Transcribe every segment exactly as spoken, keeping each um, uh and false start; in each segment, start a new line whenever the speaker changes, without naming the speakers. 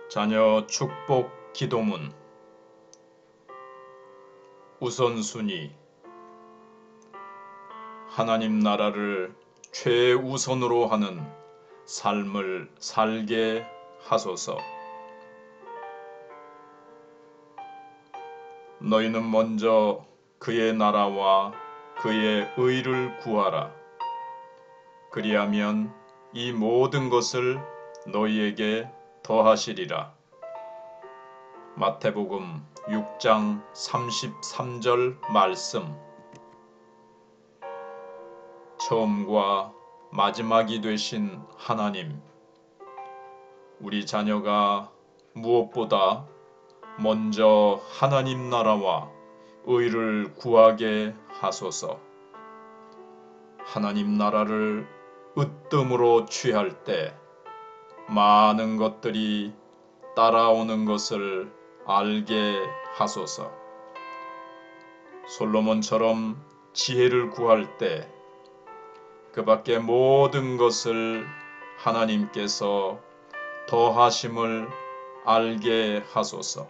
자녀 축복 기도문. 우선순위. 하나님 나라를 최우선으로 하는 삶을 살게 하소서. 너희는 먼저 그의 나라와 그의 의를 구하라. 그리하면 이 모든 것을 너희에게 더하시리라. 마태복음 육 장 삼십삼 절 말씀. 처음과 마지막이 되신 하나님, 우리 자녀가 무엇보다 먼저 하나님 나라와 의를 구하게 하소서. 하나님 나라를 으뜸으로 취할 때 많은 것들이 따라오는 것을 알게 하소서. 솔로몬처럼 지혜를 구할 때 그 밖에 모든 것을 하나님께서 더하심을 알게 하소서.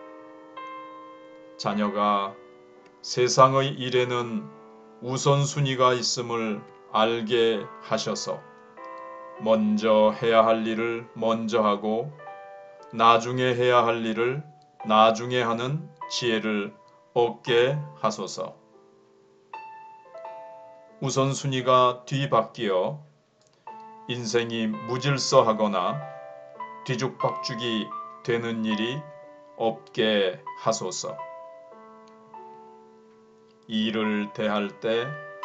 자녀가 세상의 일에는 우선순위가 있음을 알게 하셔서 먼저 해야 할 일을 먼저 하고 나중에 해야 할 일을 나중에 하는 지혜를 얻게 하소서. 우선순위가 뒤바뀌어 인생이 무질서하거나 뒤죽박죽이 되는 일이 없게 하소서. 일을 대할 때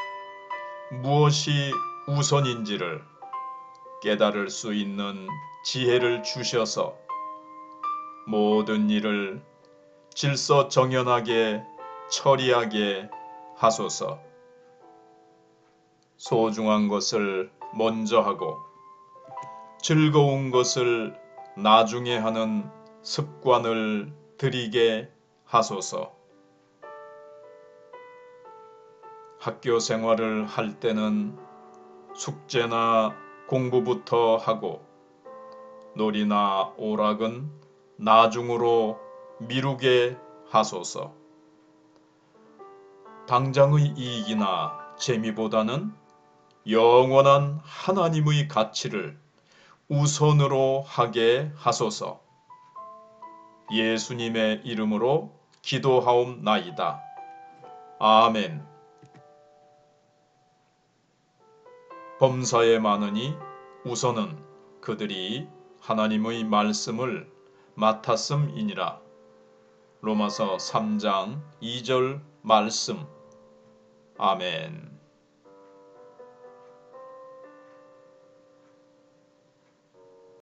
무엇이 우선인지를 깨달을 수 있는 지혜를 주셔서 모든 일을 질서정연하게 처리하게 하소서. 소중한 것을 먼저 하고 즐거운 것을 나중에 하는 습관을 들이게 하소서. 학교 생활을 할 때는 숙제나 공부부터 하고 놀이나 오락은 나중으로 미루게 하소서. 당장의 이익이나 재미보다는 영원한 하나님의 가치를 우선으로 하게 하소서. 예수님의 이름으로 기도하옵나이다. 아멘. 범사에 많으니 우선은 그들이 하나님의 말씀을 맡았음이니라. 로마서 삼 장 이 절 말씀. 아멘.